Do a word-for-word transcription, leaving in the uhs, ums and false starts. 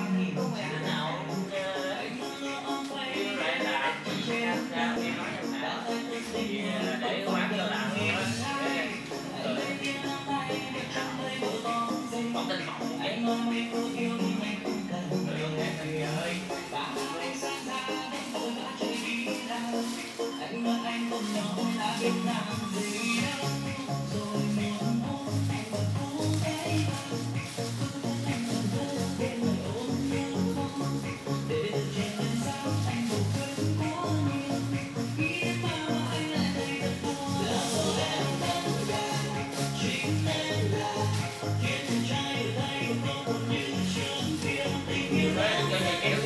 không phải đứa nào chơi như lại là ra ra nghe nói em nào thì để quán cho bạn nghe còn tin mộng ấy rồi nghe thằng ơi anh nói anh không nhỏ đã biết làm gì đâu rồi muốn ôm anh vẫn cố thế anh vẫn thơ bên người ôm yêu không để từ trên lên sao anh vô quên quá nhiều khi em bao mà anh lại thấy thật buồn là rồi em tất cả chính em là khiến trái đời thấy không còn như trước kia tình yêu